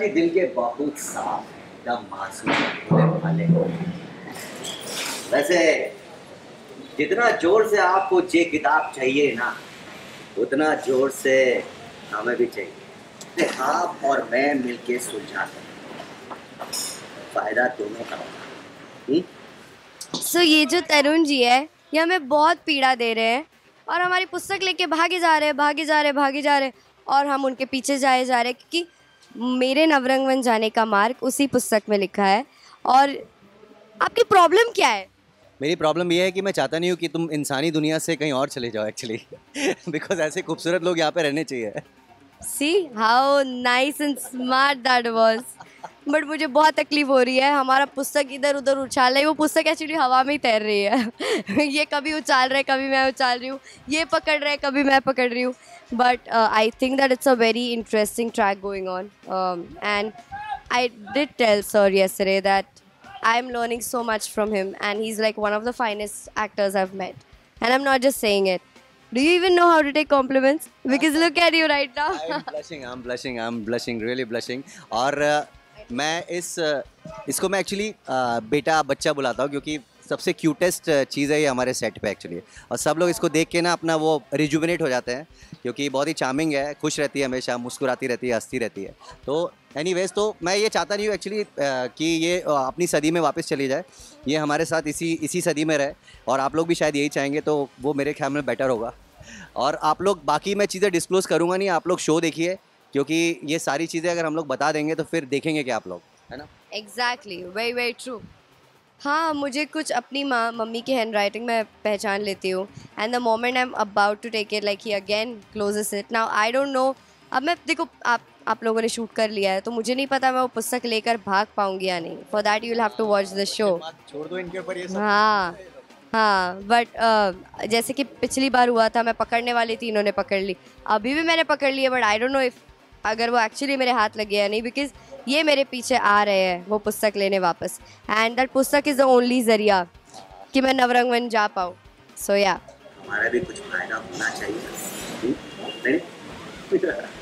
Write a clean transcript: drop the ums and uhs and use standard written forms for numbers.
भी दिल के बहुत साफ हैं, एकदम मासूम भोले भाले। वैसे जितना जोर से आपको ये किताब चाहिए ना, उतना जोर से हमें भी चाहिए। आप और मैं मिलके सुलझाते हैं, फायदा दोनों का होगा। सो ये जो तरुण जी है, ये हमें बहुत पीड़ा दे रहे हैं और हमारी पुस्तक लेके भागे जा रहे हैं, भागे जा रहे हैं, भागे जा रहे हैं, और हम उनके पीछे जाए जा रहे हैं, क्योंकि मेरे नवरंगवन जाने का मार्ग उसी पुस्तक में लिखा है। और आपकी प्रॉब्लम क्या है? मेरी प्रॉब्लम ये है कि मैं चाहता नहीं हूँ कि तुम इंसानी दुनिया से कहीं और चले जाओ एक्चुअली। बिकॉज ऐसे खूबसूरत लोग यहाँ पे रहने चाहिए। See how nice and smart that was. But मुझे बहुत तकलीफ हो रही है, हमारा पुस्तक इधर उधर उछाल रही है, वो पुस्तक एक्चुअली हवा में ही तैर रही है। ये कभी उछाल रहा है, कभी मैं उछाल रही हूँ, ये पकड़ रहा है, कभी मैं पकड़ रही हूँ। But I think that it's a very interesting track going on, and I did tell sir yesterday that I'm learning so much from him, and he's like one of the finest actors I've met. And I'm not just saying it. Do you even know how to take compliments? Because look at you right now. I'm blushing, really blushing. और मैं इसको मैं actually बेटा बच्चा बुलाता हूँ, क्योंकि सबसे क्यूटेस्ट चीज़ है ये हमारे सेट पे एक्चुअली। और सब लोग इसको देख के ना अपना वो रिजुविनेट हो जाते हैं, क्योंकि बहुत ही चार्मिंग है, खुश रहती है, हमेशा मुस्कुराती रहती है, हंसती रहती है। तो एनीवेज, तो मैं ये चाहता नहीं हूँ एक्चुअली कि ये अपनी सदी में वापस चली जाए, ये हमारे साथ इसी सदी में रहे। और आप लोग भी शायद यही चाहेंगे, तो वो मेरे ख्याल में बेटर होगा। और आप लोग, बाकी मैं चीज़ें डिस्क्लोज करूँगा नहीं, आप लोग शो देखिए, क्योंकि ये सारी चीज़ें अगर हम लोग बता देंगे तो फिर देखेंगे क्या आप लोग, है ना? Exactly, very very true. हाँ, मुझे कुछ अपनी मम्मी की हैंड राइटिंग में पहचान लेती हूँ, and the moment I am about to take it, like he again closes it. Now I don't know, अब मैं देखो, आप लोगों ने शूट कर लिया है, तो मुझे नहीं पता मैं वो पुस्तक लेकर भाग पाऊंगी या नहीं। For that you will have to watch the show. छोड़ दो इनके ऊपर ये सब। हाँ हाँ, बट जैसे कि पिछली बार हुआ था, मैं पकड़ने वाली थी, इन्होंने पकड़ ली, अभी भी मैंने पकड़ ली है, but I don't know if अगर वो एक्चुअली मेरे हाथ लगे या नहीं, बिकॉज ये मेरे पीछे आ रहे हैं वो पुस्तक लेने वापस, एंड दैट पुस्तक इज़ द ओनली जरिया कि मैं नवरंगवन जा पाऊँ। सो या हमारा भी कुछ फायदा होना चाहिए।